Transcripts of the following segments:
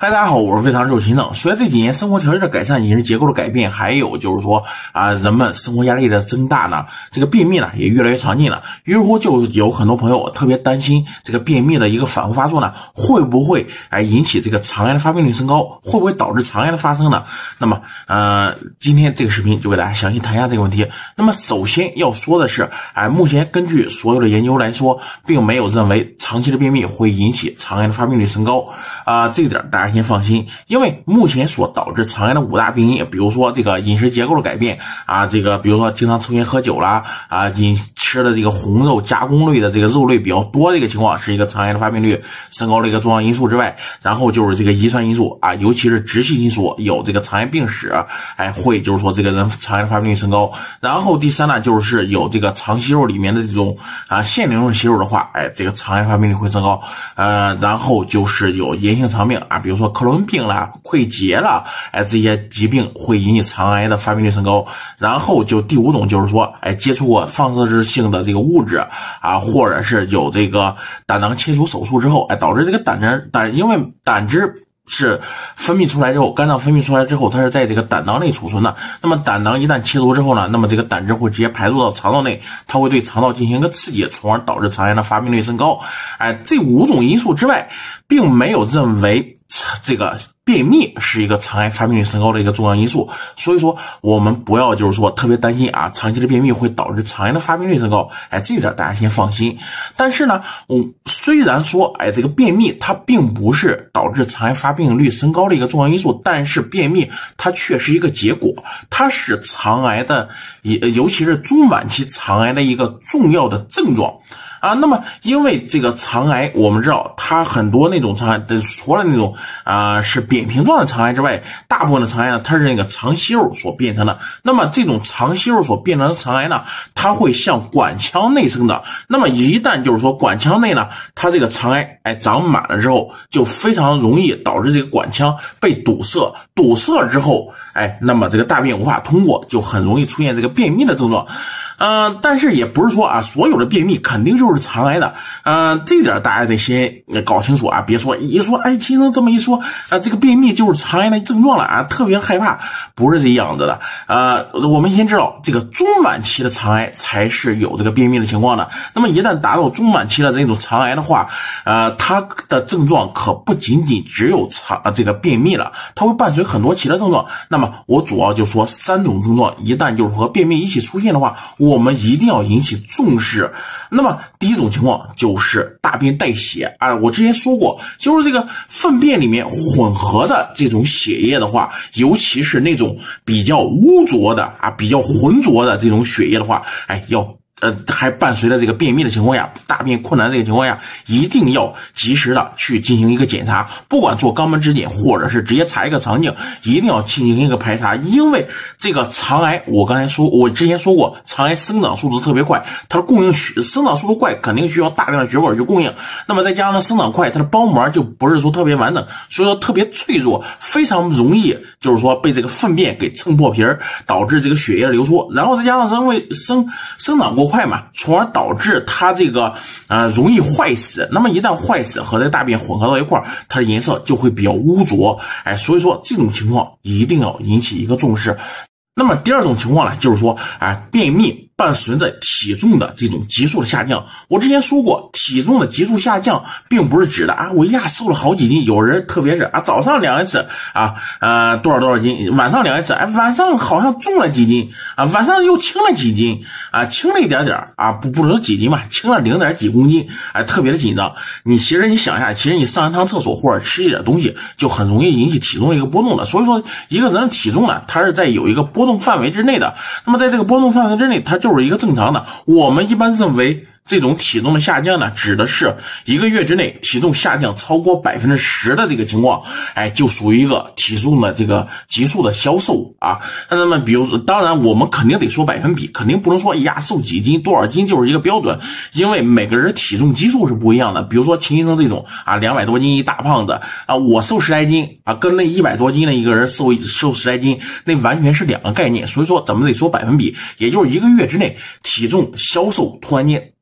嗨，大家好，我是非常肉秦正。随着这几年生活条件的改善、饮食结构的改变，还有就是说人们生活压力的增大呢，这个便秘呢也越来越常见了。于是乎，就有很多朋友特别担心这个便秘的一个反复发作呢，会不会引起这个肠癌的发病率升高，会不会导致肠癌的发生呢？那么今天这个视频就给大家详细谈一下这个问题。那么首先要说的是，目前根据所有的研究来说，并没有认为长期的便秘会引起肠癌的发病率升高这一点大家先放心，因为目前所导致肠癌的5大病因，比如说这个饮食结构的改变这个比如说经常抽烟喝酒啦吃的这个红肉加工类的这个肉类比较多的一个情况，是一个肠癌的发病率升高的一个重要因素之外，然后就是这个遗传因素尤其是直系因素，有这个肠癌病史会就是说这个人肠癌的发病率升高。然后第三呢，就是有这个肠息肉里面的这种腺瘤息肉的话，这个肠癌发病率会升高。然后就是有炎性肠病比如说克罗恩病啦、溃竭啦这些疾病会引起肠癌的发病率升高。然后就第5种就是说接触过放射性的这个物质或者是有这个胆囊切除手术之后导致这个因为胆汁是分泌出来之后，肝脏分泌出来之后，它是在这个胆囊内储存的。那么胆囊一旦切除之后呢，那么这个胆汁会直接排入到肠道内，它会对肠道进行一个刺激，从而导致肠癌的发病率升高。这5种因素之外，并没有认为这个便秘是一个肠癌发病率升高的一个重要因素。所以说我们不要就是说特别担心长期的便秘会导致肠癌的发病率升高，这一点大家先放心。但是呢虽然说这个便秘它并不是导致肠癌发病率升高的一个重要因素，但是便秘它却是一个结果，它是肠癌的尤其是中晚期肠癌的一个重要的症状那么因为这个肠癌我们知道它很多那种肠癌除了那种是扁平状的肠癌之外，大部分的肠癌呢它是那个肠息肉所变成的。那么这种肠息肉所变成的肠癌呢，它会向管腔内生长。那么一旦就是说管腔内呢，它这个肠癌长满了之后，就非常容易导致这个管腔被堵塞，堵塞之后那么这个大便无法通过，就很容易出现这个便秘的症状。但是也不是说所有的便秘肯定就是肠癌的。这点大家得先搞清楚别说一说秦生这么一说这个便秘就是肠癌的症状了特别害怕，不是这样子的。我们先知道这个中晚期的肠癌才是有这个便秘的情况的。那么一旦达到中晚期的这种肠癌的话，它的症状可不仅仅只有这个便秘了，它会伴随很多其他症状。那么我主要就说3种症状，一旦就是和便秘一起出现的话，我们一定要引起重视。那么第一种情况就是大便带血我之前说过，就是这个粪便里面混合的这种血液的话，尤其是那种比较污浊的比较浑浊的这种血液的话，还伴随着这个便秘的情况下，大便困难这个情况下，一定要及时的去进行一个检查，不管做肛门指检或者是直接查一个肠镜，一定要进行一个排查。因为这个肠癌我之前说过，肠癌生长速度特别快，它的生长速度快肯定需要大量的血管去供应，那么再加上生长快，它的包膜就不是说特别完整，所以说特别脆弱，非常容易就是说被这个粪便给蹭破皮儿，导致这个血液流出，然后再加上因为生长过快嘛，从而导致它这个容易坏死。那么一旦坏死和这个大便混合到一块儿，它的颜色就会比较污浊所以说这种情况一定要引起一个重视。那么第2种情况呢，就是说便秘伴随着体重的这种急速的下降。我之前说过，体重的急速下降并不是指的我一下瘦了好几斤，有人特别是早上量一次多少斤，晚上量一次晚上好像重了几斤晚上又轻了几斤轻了一点点不是几斤吧，轻了0点几公斤特别的紧张。其实你想一下，其实你上一趟厕所或者吃一点东西就很容易引起体重的一个波动的。所以说一个人的体重呢，它是在有一个波动范围之内的。那么在这个波动范围之内，它就是一个正常的。我们一般认为这种体重的下降呢，指的是1个月之内体重下降超过10%的这个情况就属于一个体重的这个急速的消瘦那么比如当然我们肯定得说百分比，肯定不能说瘦几斤多少斤就是一个标准，因为每个人体重基数是不一样的。比如说秦医生这种200多斤一大胖子我瘦10来斤跟那100多斤的一个人瘦10来斤，那完全是2个概念。所以说咱们得说百分比，也就是1个月之内体重消瘦突然间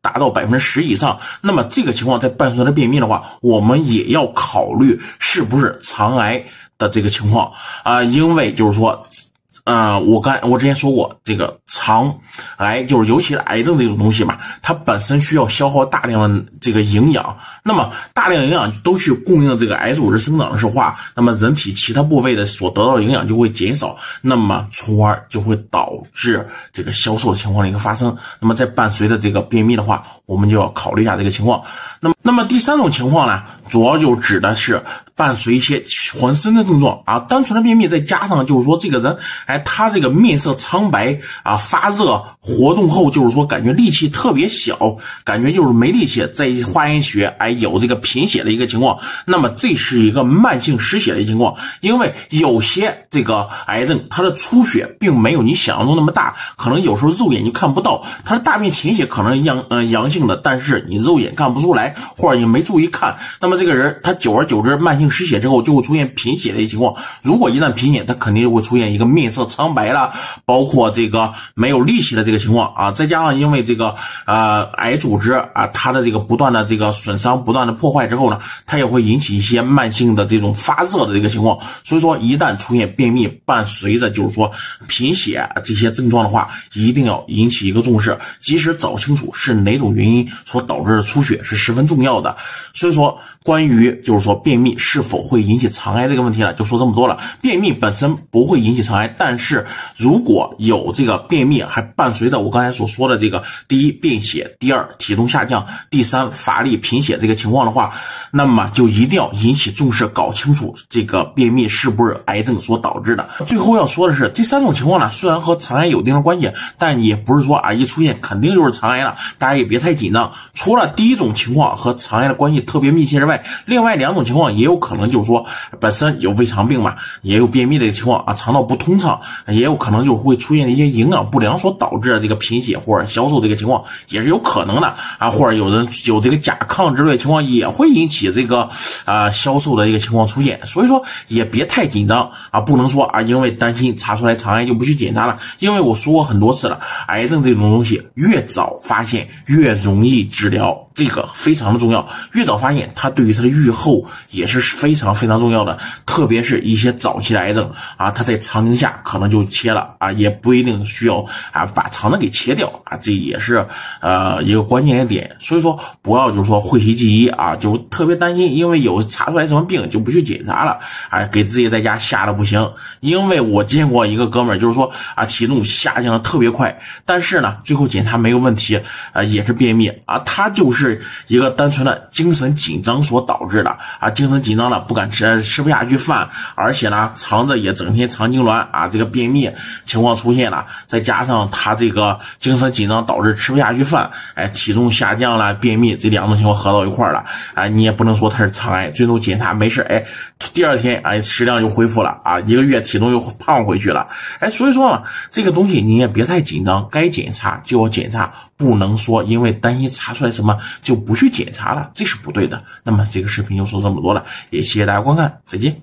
达到10%以上，那么这个情况在伴随着便秘的话，我们也要考虑是不是肠癌的这个情况因为就是说我之前说过，这个肠癌就是尤其是癌症这种东西嘛，它本身需要消耗大量的这个营养，那么大量营养都去供应这个癌组织生长的话，那么人体其他部位的所得到的营养就会减少，那么从而就会导致这个消瘦的情况的一个发生。那么在伴随着这个便秘的话，我们就要考虑一下这个情况。那么第三种情况呢，主要就指的是伴随一些浑身的症状单纯的便秘，再加上就是说这个人他这个面色苍白发热，活动后就是说感觉力气特别小，感觉就是没力气，在化验学有这个贫血的一个情况，那么这是一个慢性失血的一个情况。因为有些这个癌症它的出血并没有你想象中那么大，可能有时候肉眼就看不到，它的大便潜血可能阳性的，但是你肉眼看不出来，或者你没注意看，那么这个人他久而久之慢性失血之后就会出现贫血的一个情况。如果一旦贫血，他肯定会出现一个面色苍白了，包括这个没有力气的这个情况再加上因为这个癌组织它的这个不断的这个损伤，不断的破坏之后呢，它也会引起一些慢性的这种发热的这个情况。所以说一旦出现便秘伴随着就是说贫血这些症状的话，一定要引起一个重视，及时找清楚是哪种原因所导致的出血是十分重要的。所以说关于就是说便秘是否会引起肠癌这个问题呢，就说这么多了。便秘本身不会引起肠癌，但是如果有这个便秘还伴随着我刚才所说的这个第一便血，第二体重下降，第三乏力贫血这个情况的话，那么就一定要引起重视，搞清楚这个便秘是不是癌症所导致的。最后要说的是，这三种情况呢，虽然和肠癌有一定的关系，但也不是说一出现肯定就是肠癌了，大家也别太紧张。除了第一种情况和肠癌的关系特别密切之外，另外两种情况也有可能就是说本身有胃肠病嘛，也有便秘的一个情况肠道不通畅，也有可能就会出现一些营养不良所导致的这个贫血或者消瘦这个情况，也是有可能的或者有人有这个甲亢之类的情况也会引起这个消瘦的一个情况出现。所以说也别太紧张不能说因为担心查出来肠癌就不去检查了，因为我说过很多次了，癌症这种东西越早发现越容易治疗，这个非常的重要，越早发现它对于它的预后也是非常非常重要的。特别是一些早期的癌症它在肠镜下可能就切了也不一定需要把肠子给切掉这也是一个关键的点。所以说不要就是说讳疾忌医就特别担心因为有查出来什么病就不去检查了给自己在家吓得不行。因为我见过一个哥们儿就是说体重下降的特别快，但是呢最后检查没有问题也是便秘他就是一个单纯的精神紧张所导致的精神紧张了不敢吃不下去饭，而且呢肠子也整天肠痉挛这个便秘情况出现了，再加上他这个精神紧张导致吃不下去饭体重下降了，便秘这两种情况合到一块了你也不能说他是肠癌，最终检查没事第二天食量就恢复了1个月体重又胖回去了所以说这个东西你也别太紧张，该检查就要检查，不能说因为担心查出来什么就不去检查了，这是不对的。那么这个视频就说这么多了，也谢谢大家观看，再见。